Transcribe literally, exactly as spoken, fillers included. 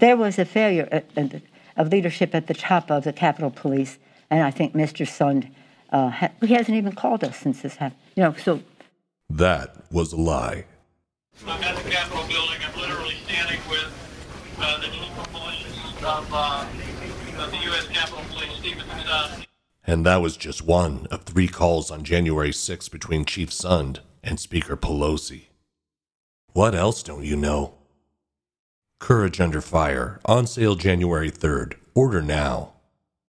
there was a failure at, at, of leadership at the top of the Capitol Police, and I think Mister Sund, uh, ha- he hasn't even called us since this happened. You know, so that was a lie. I'm at the Capitol building. I'm literally standing with uh, the chief of police of, uh, of the U S Capitol Police, Stephen Sund. And that was just one of three calls on January sixth between Chief Sund and Speaker Pelosi. What else don't you know? Courage Under Fire, on sale January third. Order now.